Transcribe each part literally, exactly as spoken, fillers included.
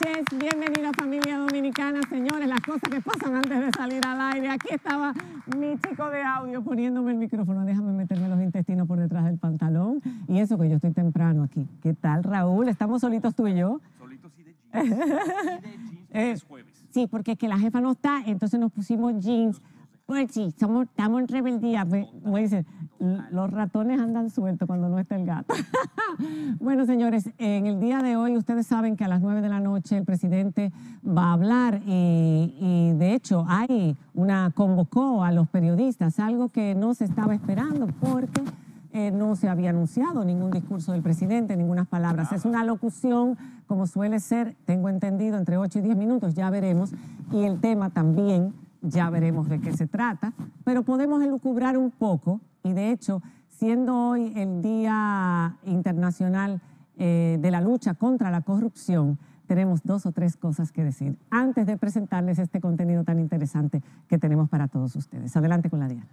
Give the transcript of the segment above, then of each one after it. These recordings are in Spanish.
noches, bienvenida familia dominicana. Señores, las cosas que pasan antes de salir al aire. Aquí estaba mi chico de audio poniéndome el micrófono. Déjame meterme los intestinos por detrás del pantalón. Y eso que yo estoy temprano aquí. ¿Qué tal, Raúl? ¿Estamos solitos tú y yo? Solitos y de jeans. Y de jeans porque es jueves. Sí, porque es que la jefa no está, entonces nos pusimos jeans. Pues sí, somos, estamos en rebeldía. Pues, como dicen, los ratones andan sueltos cuando no está el gato. Bueno, señores, en el día de hoy ustedes saben que a las nueve de la noche el presidente va a hablar y, y de hecho hay una convocó a los periodistas, algo que no se estaba esperando porque eh, no se había anunciado ningún discurso del presidente, ninguna palabras. Es una locución, como suele ser, tengo entendido, entre ocho y diez minutos, ya veremos. Y el tema también, ya veremos de qué se trata, pero podemos elucubrar un poco y de hecho, siendo hoy el Día Internacional eh, de la Lucha contra la Corrupción, tenemos dos o tres cosas que decir antes de presentarles este contenido tan interesante que tenemos para todos ustedes. Adelante con la Diana.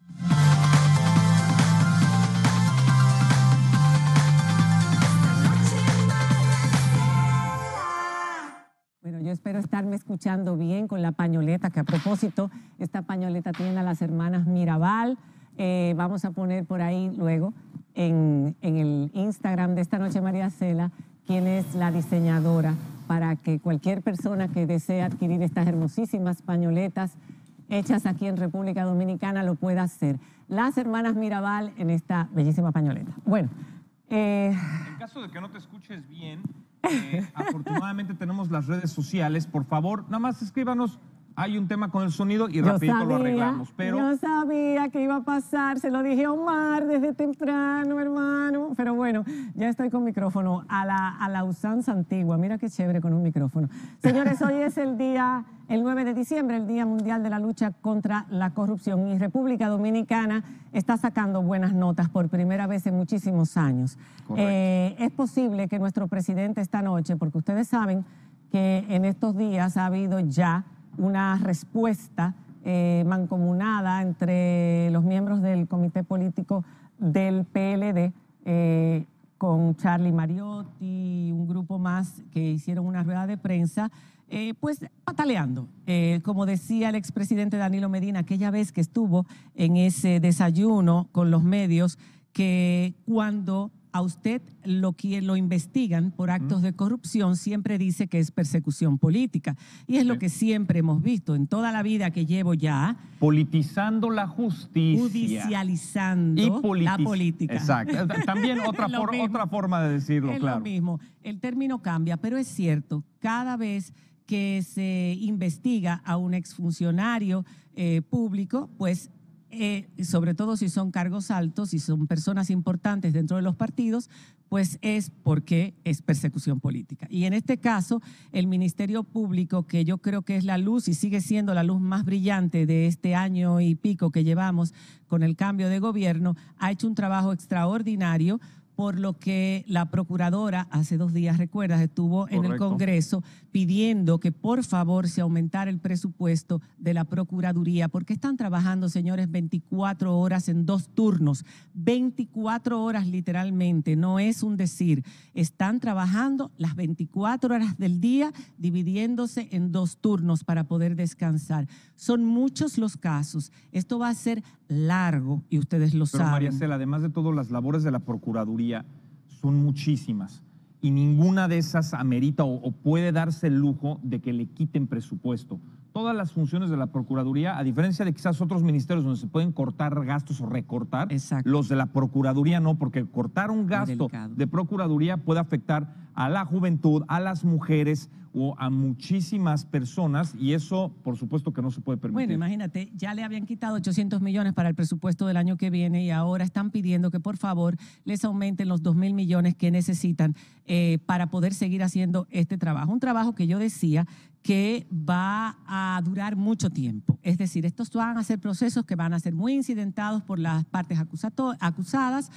Bueno, yo espero estarme escuchando bien con la pañoleta, que a propósito, esta pañoleta tiene a las hermanas Mirabal. Eh, vamos a poner por ahí luego en, en el Instagram de Esta Noche María Cela quién es la diseñadora para que cualquier persona que desee adquirir estas hermosísimas pañoletas hechas aquí en República Dominicana lo pueda hacer. Las hermanas Mirabal en esta bellísima pañoleta. Bueno. Eh, en caso de que no te escuches bien, eh, afortunadamente tenemos las redes sociales. Por favor, nada más escríbanos. Hay un tema con el sonido y rapidito sabía, lo arreglamos. Pero yo sabía que iba a pasar, se lo dije a Omar desde temprano, hermano. Pero bueno, ya estoy con micrófono a la, a la usanza antigua. Mira qué chévere con un micrófono. Señores, hoy es el día, el nueve de diciembre, el Día Mundial de la Lucha contra la Corrupción. Y República Dominicana está sacando buenas notas por primera vez en muchísimos años. Eh, es posible que nuestro presidente esta noche, porque ustedes saben que en estos días ha habido ya una respuesta eh, mancomunada entre los miembros del comité político del P L D eh, con Charlie Mariotti y un grupo más que hicieron una rueda de prensa, eh, pues pataleando. Eh, como decía el expresidente Danilo Medina aquella vez que estuvo en ese desayuno con los medios, que cuando a usted lo, lo investigan por actos de corrupción, siempre dice que es persecución política. Y es sí. lo que siempre hemos visto en toda la vida que llevo ya. Politizando la justicia. Judicializando y politic la política. Exacto. También otra, for otra forma de decirlo, es claro. Es lo mismo. El término cambia, pero es cierto, cada vez que se investiga a un exfuncionario eh, público, pues Eh, sobre todo si son cargos altos, si son personas importantes dentro de los partidos, pues es porque es persecución política. Y en este caso, el Ministerio Público, que yo creo que es la luz y sigue siendo la luz más brillante de este año y pico que llevamos con el cambio de gobierno, ha hecho un trabajo extraordinario, por lo que la procuradora hace dos días, recuerdas, estuvo Correcto. en el Congreso pidiendo que por favor se aumentara el presupuesto de la Procuraduría, porque están trabajando, señores, veinticuatro horas en dos turnos, veinticuatro horas literalmente, no es un decir, están trabajando las veinticuatro horas del día dividiéndose en dos turnos para poder descansar. Son muchos los casos, esto va a ser largo y ustedes lo Pero, saben. María Cela, además de todo, las labores de la Procuraduría son muchísimas y ninguna de esas amerita o, o puede darse el lujo de que le quiten presupuesto. Todas las funciones de la Procuraduría, a diferencia de quizás otros ministerios donde se pueden cortar gastos o recortar, Exacto. los de la Procuraduría no, porque cortar un gasto de Procuraduría puede afectar a la juventud, a las mujeres o a muchísimas personas y eso, por supuesto, que no se puede permitir. Bueno, imagínate, ya le habían quitado ochocientos millones para el presupuesto del año que viene y ahora están pidiendo que por favor les aumenten los dos mil millones que necesitan eh, para poder seguir haciendo este trabajo. Un trabajo que yo decía que va a durar mucho tiempo. Es decir, estos van a ser procesos que van a ser muy incidentados por las partes acusadas,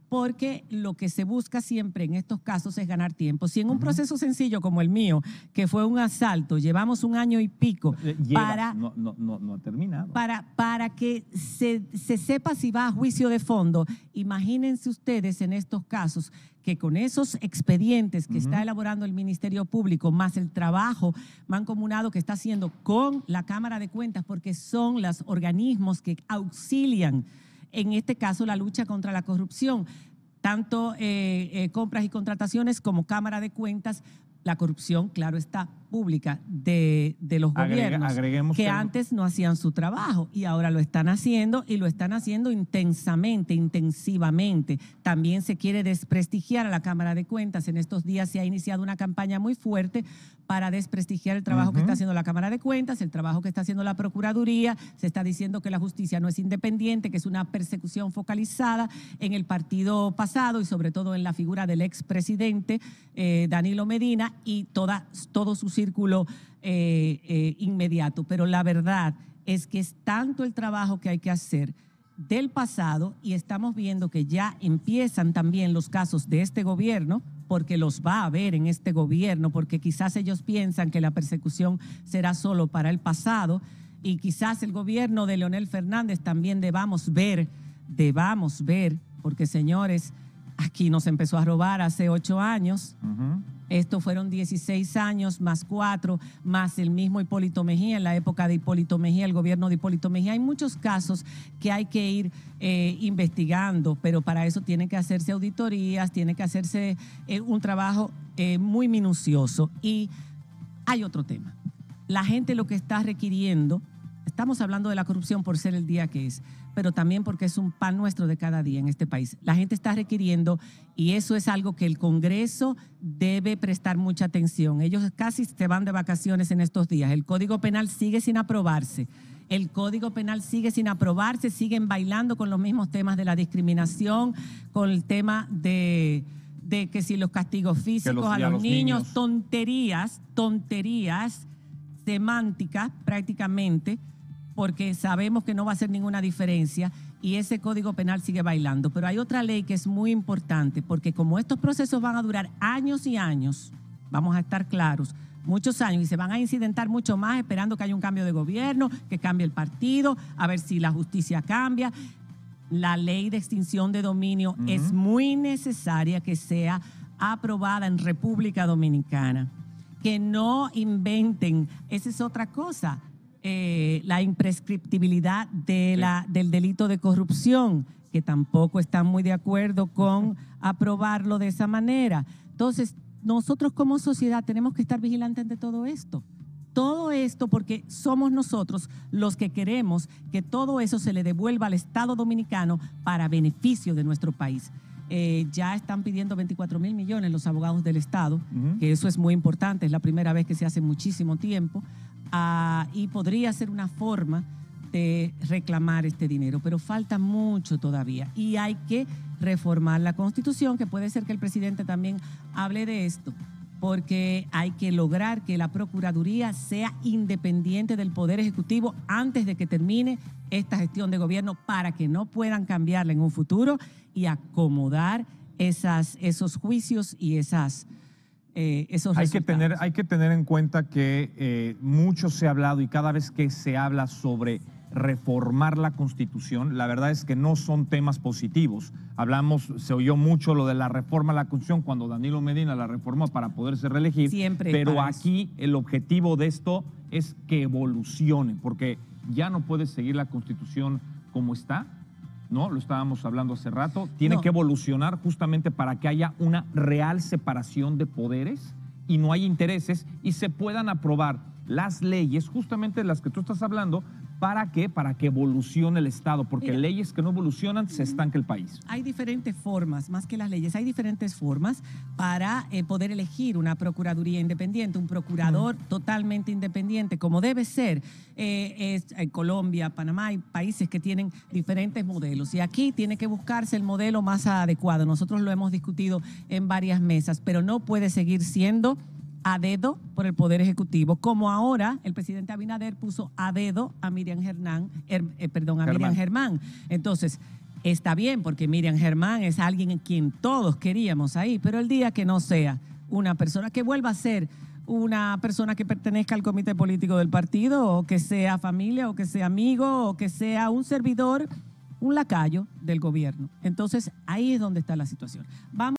porque lo que se busca siempre en estos casos es ganar tiempo. Si en un uh-huh. proceso sencillo como el mío, que fue un asalto, llevamos un año y pico Llevas, para, no, no, no, no ha terminado. Para, para que se, se sepa si va a juicio de fondo, imagínense ustedes en estos casos que con esos expedientes que uh-huh. está elaborando el Ministerio Público, más el trabajo mancomunado que está haciendo con la Cámara de Cuentas, porque son los organismos que auxilian en este caso la lucha contra la corrupción, tanto eh, eh, compras y contrataciones como Cámara de Cuentas, la corrupción, claro está, pública de, de los Agrega, gobiernos agreguemos que, que antes no hacían su trabajo y ahora lo están haciendo y lo están haciendo intensamente, intensivamente. También se quiere desprestigiar a la Cámara de Cuentas. En estos días se ha iniciado una campaña muy fuerte para desprestigiar el trabajo uh-huh. que está haciendo la Cámara de Cuentas, el trabajo que está haciendo la Procuraduría. Se está diciendo que la justicia no es independiente, que es una persecución focalizada en el partido pasado y sobre todo en la figura del expresidente eh, Danilo Medina y toda, todo su círculo eh, eh, inmediato. Pero la verdad es que es tanto el trabajo que hay que hacer del pasado y estamos viendo que ya empiezan también los casos de este gobierno, porque los va a haber en este gobierno, porque quizás ellos piensan que la persecución será solo para el pasado y quizás el gobierno de Leonel Fernández también debamos ver, debamos ver, porque señores, aquí nos empezó a robar hace ocho años. Uh-huh. Estos fueron dieciséis años, más cuatro, más el mismo Hipólito Mejía, en la época de Hipólito Mejía, el gobierno de Hipólito Mejía. Hay muchos casos que hay que ir eh, investigando, pero para eso tienen que hacerse auditorías, tiene que hacerse eh, un trabajo eh, muy minucioso. Y hay otro tema. La gente lo que está requiriendo, estamos hablando de la corrupción por ser el día que es, pero también porque es un pan nuestro de cada día en este país. La gente está requiriendo, y eso es algo que el Congreso debe prestar mucha atención. Ellos casi se van de vacaciones en estos días. El Código Penal sigue sin aprobarse. El Código Penal sigue sin aprobarse, siguen bailando con los mismos temas de la discriminación, con el tema de, de que si los castigos físicos los, a, los a los niños, niños, tonterías, tonterías semánticas prácticamente, porque sabemos que no va a hacer ninguna diferencia y ese Código Penal sigue bailando. Pero hay otra ley que es muy importante, porque como estos procesos van a durar años y años, vamos a estar claros, muchos años, y se van a incidentar mucho más esperando que haya un cambio de gobierno, que cambie el partido, a ver si la justicia cambia. La ley de extinción de dominio uh-huh. es muy necesaria que sea aprobada en República Dominicana. Que no inventen, esa es otra cosa. Eh, la imprescriptibilidad de la, del delito de corrupción, que tampoco están muy de acuerdo con aprobarlo de esa manera. Entonces, nosotros como sociedad tenemos que estar vigilantes de todo esto. Todo esto porque somos nosotros los que queremos que todo eso se le devuelva al Estado Dominicano para beneficio de nuestro país. Eh, ya están pidiendo veinticuatro mil millones los abogados del Estado, uh-huh. que eso es muy importante, es la primera vez que se hace muchísimo tiempo. Uh, y podría ser una forma de reclamar este dinero, pero falta mucho todavía y hay que reformar la Constitución, que puede ser que el presidente también hable de esto, porque hay que lograr que la Procuraduría sea independiente del Poder Ejecutivo antes de que termine esta gestión de gobierno para que no puedan cambiarla en un futuro y acomodar esas, esos juicios y esas... Eh, esos hay que tener hay que tener en cuenta que eh, mucho se ha hablado y cada vez que se habla sobre reformar la Constitución, la verdad es que no son temas positivos. Hablamos, se oyó mucho lo de la reforma a la Constitución cuando Danilo Medina la reformó para poderse reelegir. Siempre. Pero aquí el objetivo de esto es que evolucione, porque ya no puede seguir la Constitución como está. ¿No? Lo estábamos hablando hace rato, tiene no. que evolucionar justamente para que haya una real separación de poderes y no hay intereses y se puedan aprobar las leyes, justamente las que tú estás hablando. ¿Para qué? Para que evolucione el Estado, porque Mira, leyes que no evolucionan se estanca el país. Hay diferentes formas, más que las leyes, hay diferentes formas para eh, poder elegir una procuraduría independiente, un procurador mm. totalmente independiente, como debe ser. Eh, es, en Colombia, Panamá, hay países que tienen diferentes modelos y aquí tiene que buscarse el modelo más adecuado. Nosotros lo hemos discutido en varias mesas, pero no puede seguir siendo a dedo por el Poder Ejecutivo, como ahora el presidente Abinader puso a dedo a Miriam Germán, er, eh, perdón, a Germán. Miriam Germán. Entonces, está bien, porque Miriam Germán es alguien en quien todos queríamos ahí, pero el día que no sea una persona, que vuelva a ser una persona que pertenezca al comité político del partido, o que sea familia, o que sea amigo, o que sea un servidor, un lacayo del gobierno. Entonces, ahí es donde está la situación. Vamos